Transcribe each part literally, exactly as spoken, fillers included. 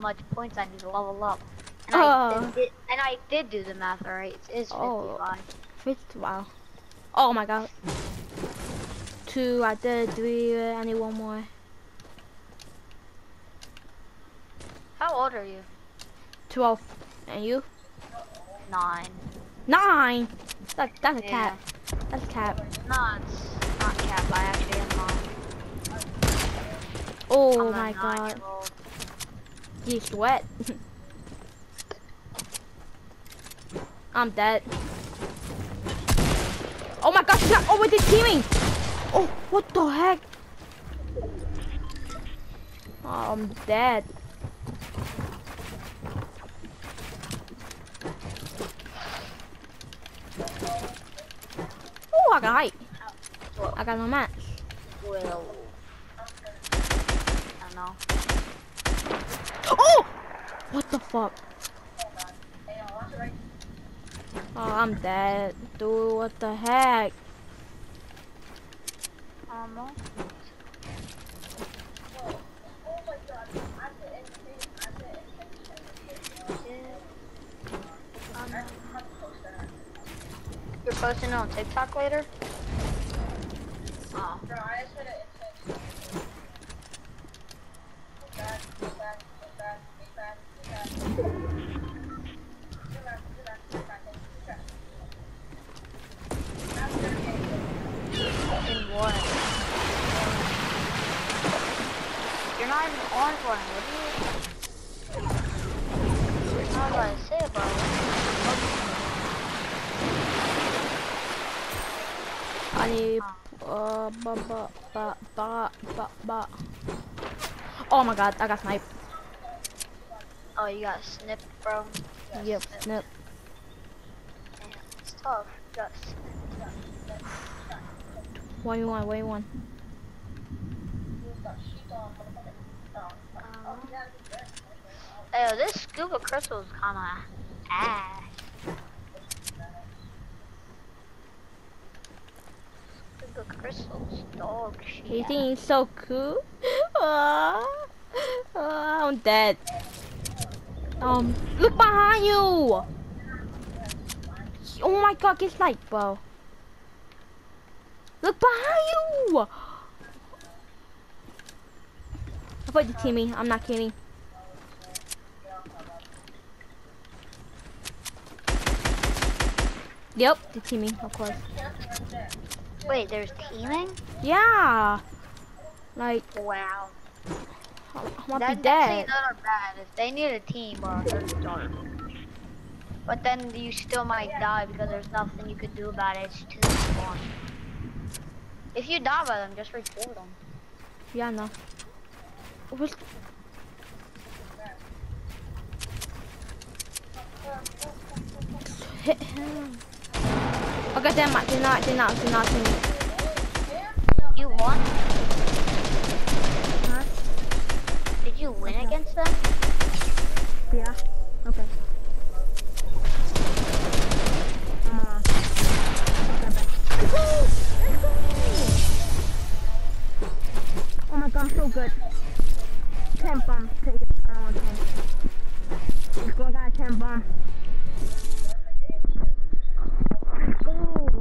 much points I need to level up. And I Oh. did, did and I did do the math alright. It is Oh. fifty-five. Fifty. Wow. Oh my god. Two. I did three. I need one more. How old are you? Twelve. And you? Nine. Nine. That that's a Yeah. cat. That's a cat. No, it's not cap. I actually am nine. Oh I'm a my god. nine-year-old. You sweat. I'm dead. Oh my gosh, yeah. Oh, they're teaming. Oh, what the heck? Oh, I'm dead. Oh, I got height. I got no match. Well, I don't know. Oh! What the fuck? Oh, I'm dead. Dude, what the heck? Almost. You're posting on TikTok later? Oh. In what? You're not even on one, what are you? What was I say about it? I need uh ba ba ba ba ba ba. Oh my god, I got sniped. Oh, you got snipped, bro? You Yep, snipped. snip. Man, it's tough. You got snipped. What do you want? What do you want? Um, hey, this scuba crystal is kind of ass. Scuba crystals, dog shit. You think he's so cool? Ah, ah, I'm dead. Um, look behind you! Oh my god, get sniped, bro. Look behind you! I thought you teaming. I'm not kidding. Yep, the teaming, of course. Wait, there's teaming? Yeah. Like, Wow. I might That, be that's dead. not bad. If they need a team, bro, they're dark. But then you still might die because there's nothing you could do about it. It's too fun. If you die by them, just report them. Yeah, no. What's hit him. Okay, they're not, they're not, they're not, they're not teaming. You won? Huh? Did you win Okay. against them? Yeah. Okay. Uh, oh my god, I'm so good. ten bomb. Take it. I don't want ten. Let's go, I got a ten bomb. Let's go.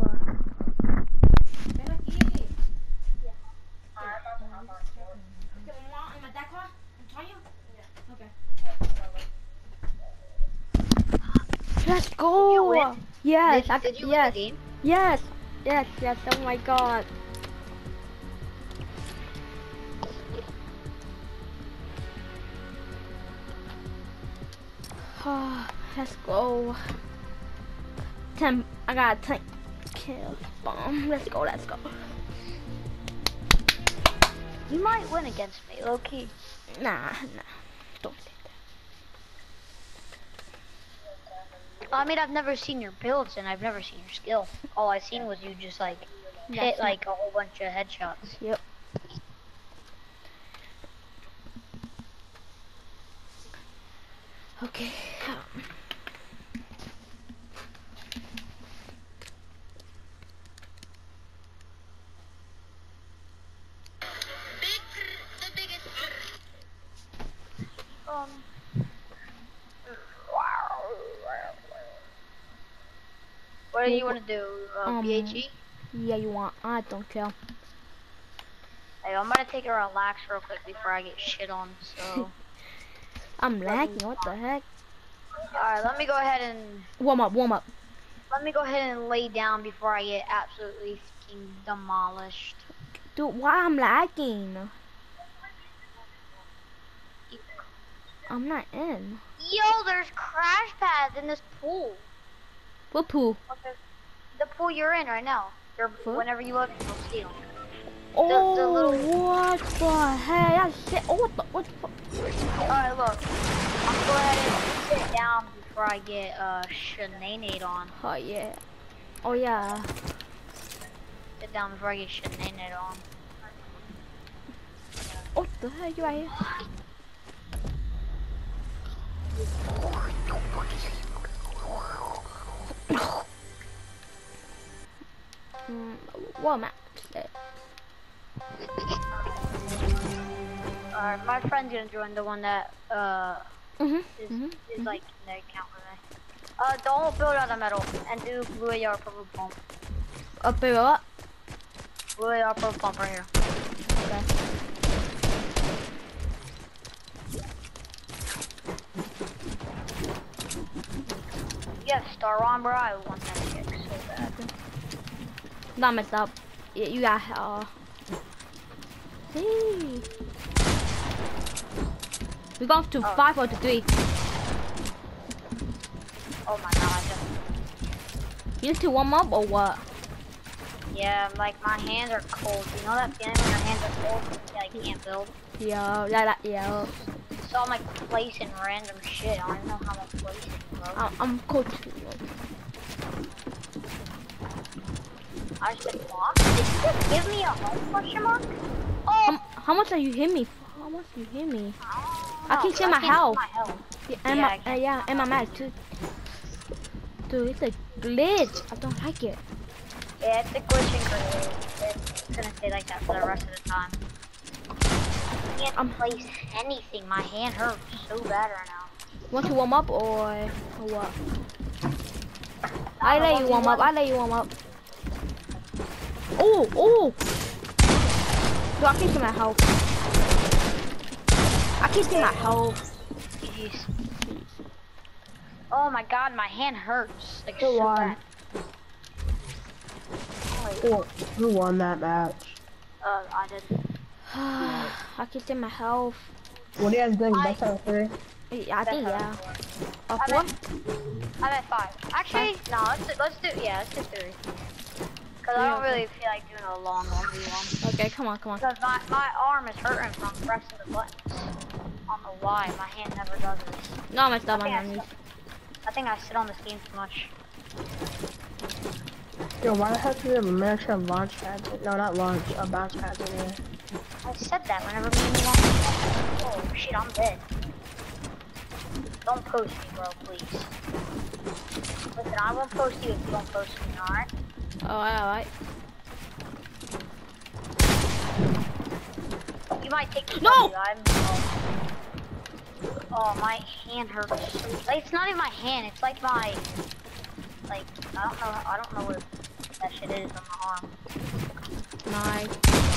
Let's You go! win? Yes, Did, I, did you yes, win the game? yes, yes, yes, oh my god. Let's go. ten, I got a ten kill bomb. Let's go, let's go. You might win against me, low key. Nah, nah, don't say I mean, I've never seen your builds and I've never seen your skill. All I seen was you just like that. hit That's like a whole bunch of headshots. Yep. Okay. Um, What do you want to do? Uh, Um, B H E? Yeah, you want? I don't care. Hey, I'm gonna take a relax real quick before I get shit on. So. I'm lagging. What the heck? All right, let me go ahead and Warm up. Warm up. let me go ahead and lay down before I get absolutely fucking demolished. Dude, why I'm lagging? I'm not in. Yo, there's crash pads in this pool. What pool? Okay. The pool you're in right now. You're, What? whenever you look, you'll see them. Oh, the little- what the heck? That's shit. Oh, what the? What the fuck? Alright, look. I'm gonna go ahead and sit down before I get uh shenanigans on. Oh, yeah. Oh, yeah. Sit down before I get shenanigans on. What the heck? You right here? Mm, what am I? Alright, my friend's gonna join the one that uh Mhm. is, Mhm. is like in the account with me. Uh, don't build out of metal and do blue A R purple pump. Up here, what? Blue A R purple pump right here. Okay. You have Star on, bro. I want that shit so bad. Not messed up. Yeah, you got uh. Hey. We going to Oh. five or to three. Oh my god. You need to warm up or what? Yeah, like my hands are cold. You know that feeling when your hands are cold? You like can't build. Yeah, yeah, that, yeah. So I'm like placing random shit. I don't even know how I'm placing, bro. I'm, I'm cold too. I just been blocked. Did you just give me a home question mark? Oh! How, how much are you hit me for? How much you hit me? I No, can see my can't health. my health. Yeah, and Yeah, I my, uh, can't. yeah, and my mag too. Dude, it's a glitch. I don't like it. Yeah, it's a glitching grenade. It's gonna stay like that for the rest of the time. I can't Um, place anything. My hand hurts so bad right now. Want to warm up or, or what? I I don't let know you what warm you up. want. I let you warm up. Oh, oh. Dude, I can see my health. I can see my health. Jeez. Oh my god, my hand hurts. Like Who so won? bad. Who, who won that match? Uh, I did. I can see my health. What are you guys doing? I- Best out of three? Yeah, I think, yeah. A I'm four? at, I'm at five. Actually, no, let's do, let's do, yeah, let's do three. Cause I Yeah, don't okay. really feel like doing a long one v one. Okay, come on, come on. Cause my, my arm is hurting from pressing the buttons. I don't know why, my hand never does this. No, I'm stop I think my I, knees. sit- I think I sit on this game too much. Yo, why the heck do we have American launch pads? No, not launch, uh, bounce pads in here. I said that whenever me and you want to. Oh shit, I'm dead. Don't post me, bro, please. Listen, I won't post you if you don't post me, alright? Alright, alright. You might take the No! W, I'm, oh. Oh, my hand hurts. Like, it's not even my hand, it's like my, like, I don't know, I don't know what that shit is on my arm. Nice.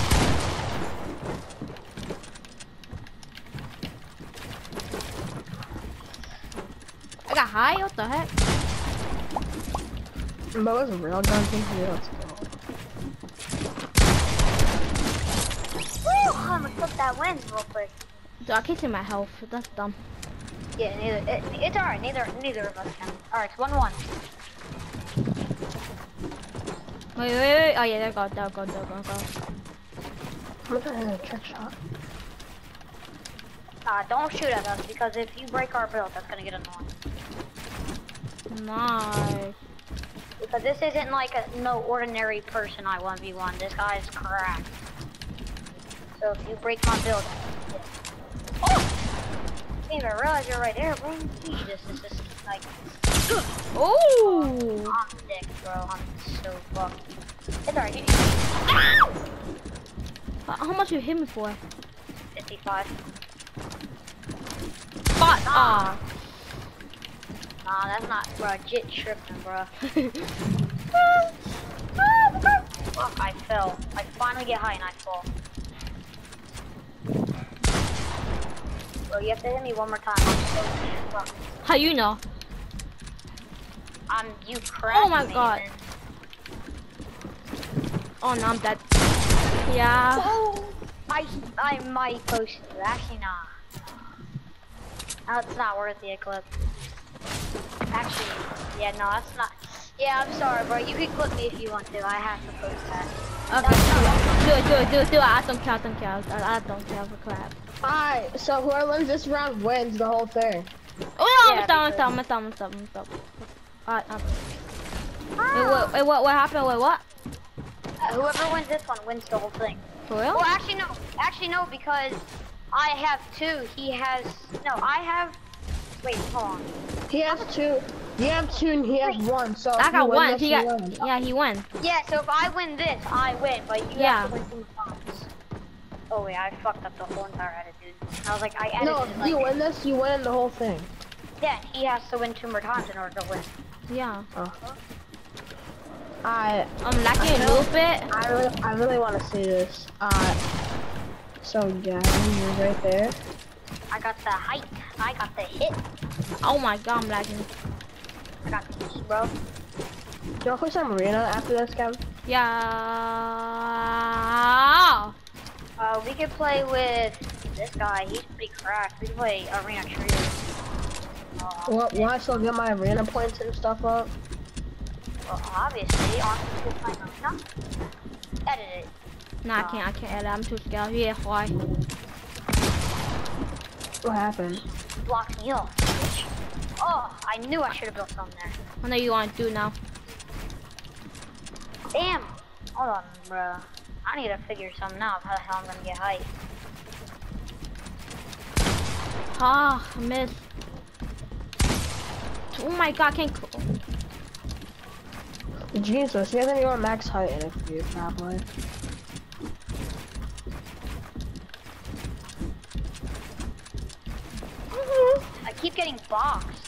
I got high? What the heck? But was a real guns in here. Let's go. Woo! I'm gonna clip that win real quick. Dude, I can see my health. That's dumb. Yeah, neither, it, it's alright, neither, neither of us can. Alright, it's one one. Wait, wait, wait. Oh, yeah, there go, there go, there go, go. I'm gonna hit a trick shot. Uh, don't shoot at us, because if you break our build, that's gonna get annoying. Nice. Because this isn't like a no ordinary person I one v one. This guy's cracked. So if you break my build, oh! Didn't even realize you're right there, bro. Jesus, this is like, Oh! I'm sick, bro. I'm so fucked. It's alright. you- How much you hit me for? fifty-five. But, ah. Nah, that's not, bro. Jit tripping, bro. Fuck, I fell. I finally get high and I fall. Bro, you have to hit me one more time. I'm so fuck. How you know? Um, you cracked Oh my me, God. man. Oh no, I'm dead. Yeah. Oh, I I might post it. Actually, nah. No, it's not worth the clip. Actually, yeah, no, that's not. Yeah, I'm sorry, bro. You can clip me if you want to. I have to post that. Okay. Do it, do it, do it, do it. I don't care, I don't care. I, I don't care for crap. Alright, so whoever wins this round wins the whole thing. Oh no, Yeah, I'm stop, I'm because- stop, I'm stop, I'm stop, I'm stop. Alright, um. Wait, wait, wait, what, what happened? Wait, what? Uh, whoever wins this one wins the whole thing. For real? Well, actually, no. Actually, no, because I have two. He has no. I have. Wait, hold on. He has two. You have two and he has one. So if I you got win one. this, He you got, win. yeah, he won. Yeah, so if I win this, I win, but you Yeah. have to win two times. Oh wait, I fucked up the whole entire attitude. I was like, I edited No, it if like you win this, you win the whole thing. Yeah, he has to win two more times in order to win. Yeah. Oh. I I'm lacking a little bit. I really I really want to see this. Uh, so Gavin, you're right there. I got the height. I got the hit. Oh my god, I'm lagging. I got the heat, bro. Do you want to play some arena after this, Gavin? Yeah. Uh, we could play with this guy. He's pretty cracked. We could play Arena Trio. Uh, Well, will I still get my arena points and stuff up? well, obviously, on School Time Arena. Edit it. Nah, I can't, I can't edit. I'm too scared. Yeah, why? What happened? Blocked me off. Bitch. Oh, I knew I should have built something there. I know you want to do now. Damn. Hold on, bro. I need to figure something out how the hell I'm gonna get height. Ah, I missed. Oh my god, I can't. Jesus, he hasn't even max height in it for you, probably. I keep getting boxed.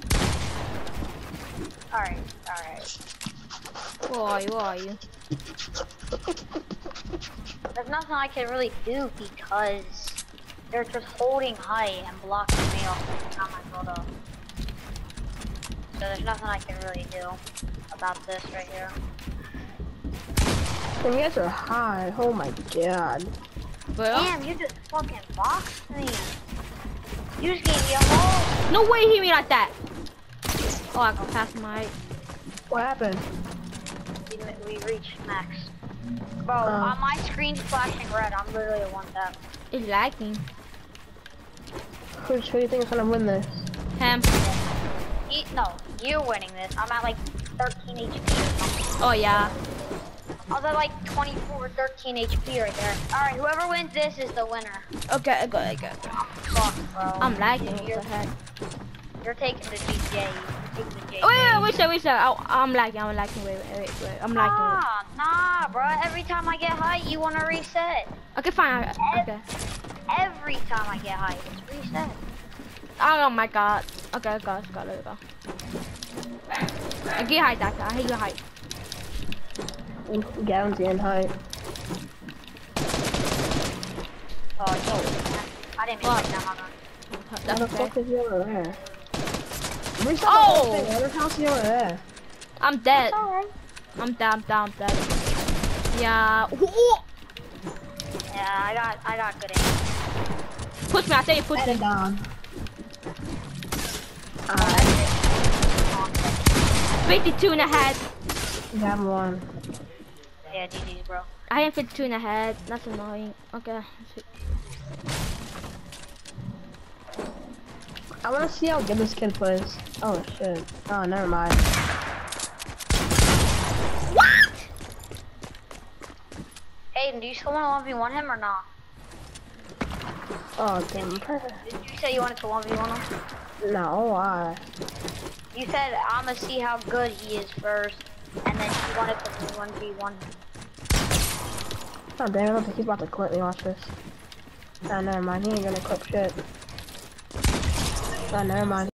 Alright, alright. Where are you? Where are you? There's nothing I can really do because they're just holding height and blocking me off every time I build up. So there's nothing I can really do about this right here. And you guys are high. Oh my god. Where? Damn, you just fucking boxed me. You just gave me a hole. No way, he hit me like that. Oh, I got past my. What happened? We, we reached max. Bro, Uh. on my screen's flashing red. I'm literally a one tap. It's lagging. Who, who do you think is gonna win this? Him. He, no, you're winning this. I'm at like thirteen H P or something. Oh yeah. I was at like twenty-four, thirteen H P right there. Alright, whoever wins this is the winner. Okay, I got it, I got it. Fuck, bro. I'm lagging. What You're, the heck? you're taking the G J. You're taking the J J. Oh yeah, wait, wait, wait, wait. Oh, I'm lagging. I'm lagging. Wait, wait, wait, wait. I'm lagging. Nah, nah, bro. Every time I get high, you wanna reset. Okay, fine. I- Okay. Every time I get high, it's reset. Oh my god. Okay, I got it. Got it. Got it. I get height, that guy. I hate your height. Gavin's getting height. Oh, yo. I didn't mean What? to take that hard. Why That's the okay. fuck is he over there? Reset Oh! the whole thing. What the hell's he over there? I'm dead. Alright. I'm dead. I'm dead. I'm dead. Yeah. Ooh. Yeah, I got, I got good aim. Push me. I say you push me. Head down. Oh, Uh, that's it. fifty-two in the head. Gavin won. Yeah, G G's, bro. I am fifty-two in the head. That's annoying. Okay. I wanna see how good this kid plays. Oh shit. Oh, never mind. What? Hayden, do you still want to one v one him or not? Oh, damn. Did you say you wanted to one v one him? No, why? You said I'm gonna see how good he is first, and then you wanted to one v one. Oh, damn, I don't think he's about to clip me. Watch this. Oh, never mind. He ain't gonna clip shit. Oh, never mind.